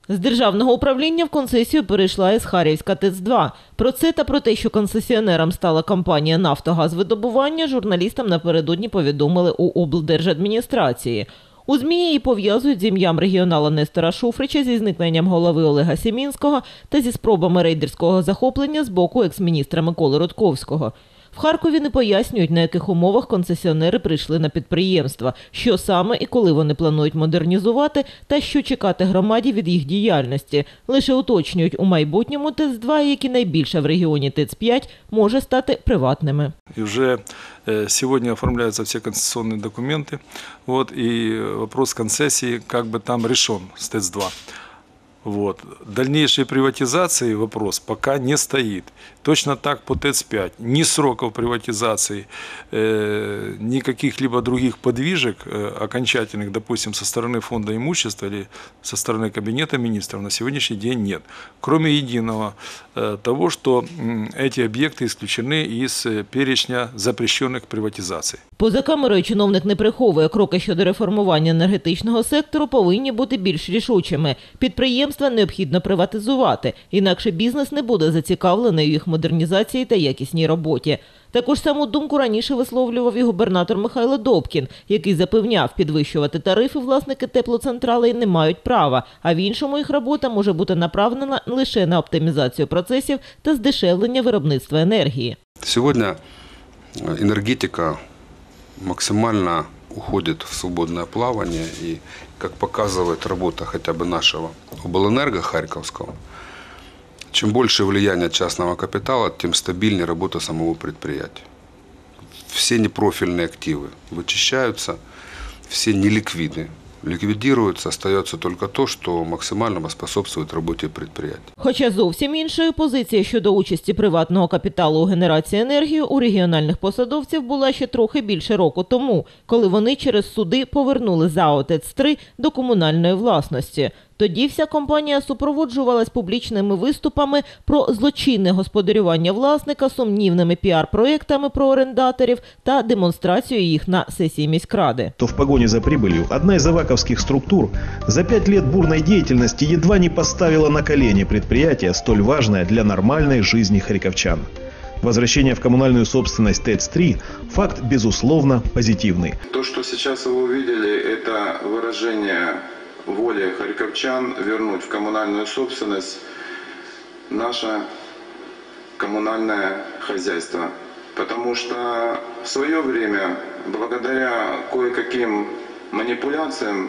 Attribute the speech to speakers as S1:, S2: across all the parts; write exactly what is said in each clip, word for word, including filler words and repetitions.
S1: З державного управління в концесію перейшла і Схарівська ТЕЦ два. Про це та про те, що концесіонером стала компанія «Нафтогазвидобування», журналістам напередодні повідомили у облдержадміністрації. У ЗМІ її пов'язують з ім'ям регіонала Нестора Шуфрича, зі зникненням голови Олега Сімінського та зі спробами рейдерського захоплення з боку екс-міністра Миколи Ротковського. В Харкові не пояснюють, на яких умовах концесіонери прийшли на підприємства, що саме і коли вони планують модернізувати та що чекати громаді від їх діяльності. Лише уточнюють, у майбутньому ТЕЦ два, як і найбільша в регіоні ТЕЦ п'ять, може стати приватними.
S2: И уже сегодня оформляются все концессионные документы, вот, и вопрос концессии как бы там решен с ТЭЦ два. Вот. Дальнейшей приватизации вопрос пока не стоит. Точно так по ТЭЦ пять. Ни сроков приватизации, э, ни каких-либо других подвижек э, окончательных, допустим, со стороны фонда имущества или со стороны кабинета министров на сегодняшний день нет. Кроме единого э, того, что э, эти объекты исключены из э, перечня запрещенных приватизаций.
S1: Поза камерою чиновник не приховує, кроки щодо реформування енергетичного сектору повинні бути більш рішучими. Підприємства необхідно приватизувати, інакше бізнес не буде зацікавлений у їх модернізації та якісній роботі. Таку ж саму думку раніше висловлював і губернатор Михайло Добкін, який запевняв, підвищувати тарифи власники теплоцентралей не мають права, а в іншому їх робота може бути направлена лише на оптимізацію процесів та здешевлення виробництва енергії.
S3: Сьогодні енергетика максимально уходит в свободное плавание, и, как показывает работа хотя бы нашего облэнерго Харьковского, чем больше влияние частного капитала, тем стабильнее работа самого предприятия. Все непрофильные активы вычищаются, все неликвидны. Ліквідується, остається тільки те, що максимально способствує роботі підприємств.
S1: Хоча зовсім іншою позиція щодо участі приватного капіталу у генерації енергії у регіональних посадовців була ще трохи більше року тому, коли вони через суди повернули ЗАО ТЕЦ три до комунальної власності. Тоді вся компанія супроводжувалась публічними виступами про злочинне господарювання власника, сумнівними піар-проєктами про орендаторів та демонстрацією їх на сесії міськради.
S4: То в погоне за прибылью одна из аваковских структур за пять лет бурной деятельности едва не поставила на колени предприятие, столь важное для нормальной жизни харьковчан. Возвращение в коммунальную собственность ТЭЦ три – факт, безусловно, позитивный.
S5: То, что сейчас вы увидели, это выражение воли харьковчан вернуть в коммунальную собственность наше коммунальное хозяйство. Потому что в свое время, благодаря кое-каким манипуляциям,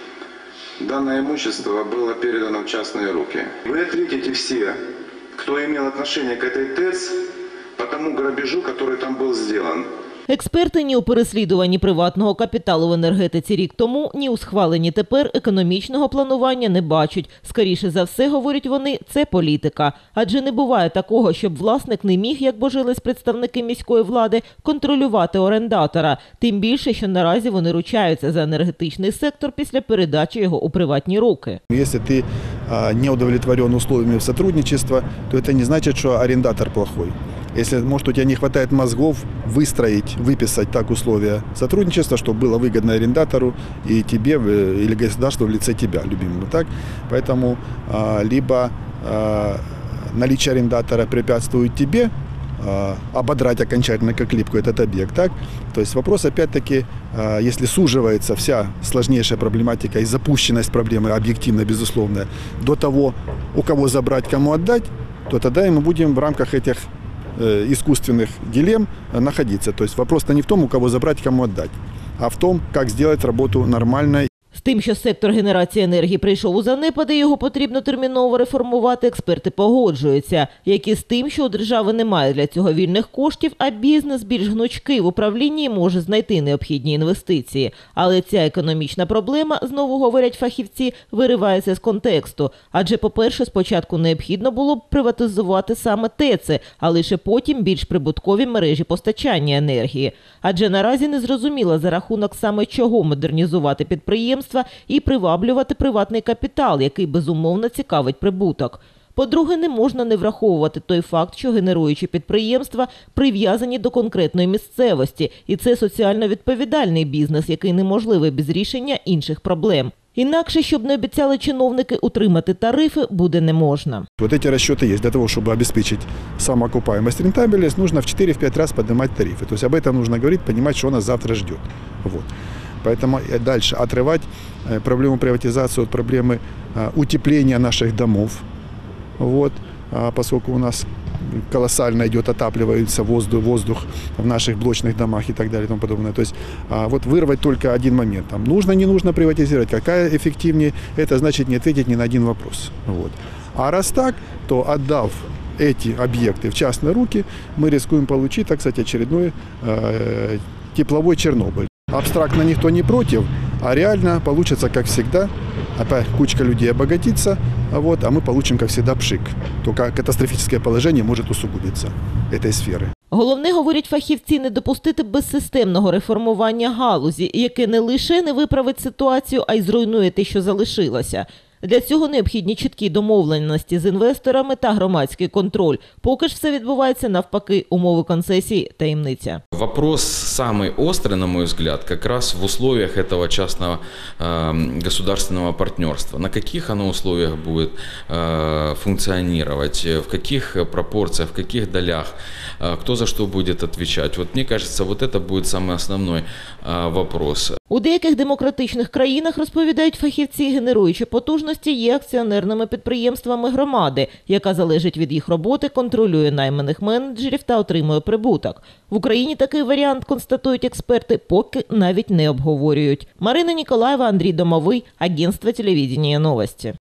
S5: данное имущество было передано в частные руки. Вы ответите все, кто имел отношение к этой ТЭЦ, по тому грабежу, который там был сделан.
S1: Експерти ні у переслідуванні приватного капіталу в енергетиці рік тому, ні у схваленні тепер економічного планування не бачать. Скоріше за все, говорять вони, це політика. Адже не буває такого, щоб власник не міг, як божились представники міської влади, контролювати орендатора. Тим більше, що наразі вони ручаються за енергетичний сектор після передачі його у приватні руки.
S6: Якщо ти не удовлетворен условиями сотрудничества, то це не значить, що орендатор плохой. Если, может, у тебя не хватает мозгов выстроить, выписать так условия сотрудничества, чтобы было выгодно арендатору и тебе, или государству в лице тебя, любимому. Так? Поэтому а, либо а, наличие арендатора препятствует тебе а, ободрать окончательно как липку этот объект. Так? То есть вопрос опять-таки, а, если суживается вся сложнейшая проблематика и запущенность проблемы объективно, безусловно, до того, у кого забрать, кому отдать, то тогда и мы будем в рамках этих искусственных дилемм находиться. То есть вопрос-то не в том, у кого забрать, кому отдать, а в том, как сделать работу нормальной.
S1: З тим, що сектор генерації енергії прийшов у занепади, його потрібно терміново реформувати, експерти погоджуються. Як і з тим, що у держави немає для цього вільних коштів, а бізнес більш гнучкий в управлінні може знайти необхідні інвестиції. Але ця економічна проблема, знову говорять фахівці, виривається з контексту. Адже, по-перше, спочатку необхідно було б приватизувати саме ТЕЦи, а лише потім більш прибуткові мережі постачання енергії. Адже наразі не зрозуміло, за рахунок саме чого модернізувати підприємства і приваблювати приватний капітал, який безумовно цікавить прибуток. По-друге, не можна не враховувати той факт, що генеруючі підприємства прив'язані до конкретної місцевості, і це соціально відповідальний бізнес, який неможливий без рішення інших проблем. Інакше, щоб не обіцяли чиновники, утримати тарифи буде не можна.
S6: Вот эти расчеты есть. Для того, чтобы обеспечить самоокупаемость, рентабельность, нужно в четыре-пять раз поднимать тарифы. То есть об этом нужно говорить, понимать, что нас завтра ждет. Вот. Поэтому дальше отрывать проблему приватизации от проблемы утепления наших домов. Вот. Поскольку у нас колоссально идет, отапливается воздух, воздух в наших блочных домах и так далее и тому подобное. То есть вот вырвать только один момент. Там, нужно, не нужно приватизировать, какая эффективнее, это значит не ответить ни на один вопрос. Вот. А раз так, то отдав эти объекты в частные руки, мы рискуем получить, так сказать, очередной э, тепловой Чернобыль. Абстрактно никто не против, а реально получится, как всегда, опять кучка людей обогатится, вот, а мы получим, как всегда, пшик. Только катастрофическое положение может усугубиться этой сферы.
S1: Головне, говорять фахівці, не допустити безсистемного реформування галузі, яке не лише не виправить ситуацію, а й зруйнує те, що залишилося. Для цього необхідні чіткі домовленості з інвесторами та громадський контроль. Поки ж все відбувається навпаки, умови концесії – таємниця.
S7: Вопрос самый острый, на мой взгляд, как раз в условиях этого частного э, государственного партнерства. На каких оно условиях будет э, функционировать, в каких пропорциях, в каких долях, э, кто за что будет отвечать. Вот мне кажется, вот это будет самый основной э, вопрос.
S1: У деяких демократичних країнах, розповідають фахівці, генеруючі потужності є акціонерними підприємствами громади, яка залежить від їх роботи, контролює найманих менеджерів та отримує прибуток. В Україні такий варіант, констатують експерти, поки навіть не обговорюють. Марина Ніколаєва, Андрій Домовий, Агентство телевидения новости.